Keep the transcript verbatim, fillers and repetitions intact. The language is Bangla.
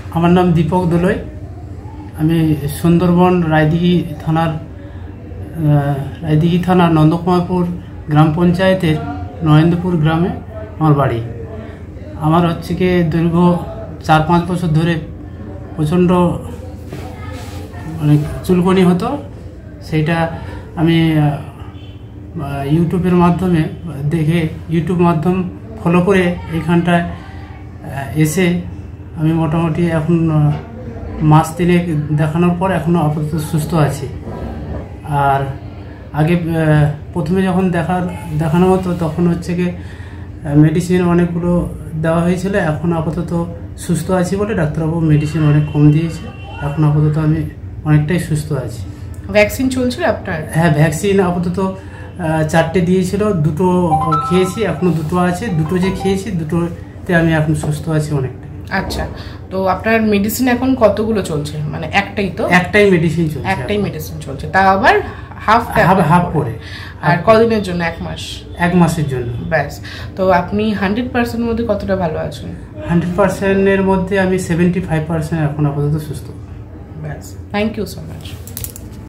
আমার নাম দীপক দালুই। আমি সুন্দরবন রায়দিঘি থানার রায়দিঘি থানা নন্দকুমারপুর গ্রাম পঞ্চায়েতের নরেন্দ্রপুর গ্রামে আমার বাড়ি। আমার হচ্ছে কি দীর্ঘ চার পাঁচ বছর ধরে প্রচণ্ড মানে চুলকনি হতো। সেইটা আমি ইউটিউবের মাধ্যমে দেখে ইউটিউব মাধ্যম ফলো করে এইখানটায় এসে আমি মোটামুটি এখন মাস তিনেক দেখানোর পর এখনও আপাতত সুস্থ আছি। আর আগে প্রথমে যখন দেখার দেখানো হতো তখন হচ্ছে কি মেডিসিন অনেকগুলো দেওয়া হয়েছিল। এখন আপাতত সুস্থ আছি বলে ডাক্তারবাবু মেডিসিন অনেক কম দিয়েছে। এখন আপাতত আমি অনেকটাই সুস্থ আছি। ভ্যাকসিন চলছিল আপনার? হ্যাঁ, ভ্যাকসিন আপাতত চারটে দিয়েছিল, দুটো খেয়েছি, এখনো দুটো আছে। দুটো যে খেয়েছি দুটোতে আমি এখন সুস্থ আছি অনেকটা। আচ্ছা, তো আপনার মেডিসিন এখন কতগুলো চলছে? মানে একটাই তো? একটাই মেডিসিন চলছে। একটাই মেডিসিন চলছে, তা আবার হাফ হাফ হাফ করে। আর কদিনের জন্য? এক মাস? এক মাসের জন্য। ব্যাস। তো আপনি হান্ড্রেড পার্সেন্ট মধ্যে কতটা ভালো আছেন? হান্ড্রেড পার্সেন্টের মধ্যে আমি সেভেন্টি ফাইভ পার্সেন্ট এখন আপাতত সুস্থ। ব্যাস, থ্যাংক ইউ সো মাচ।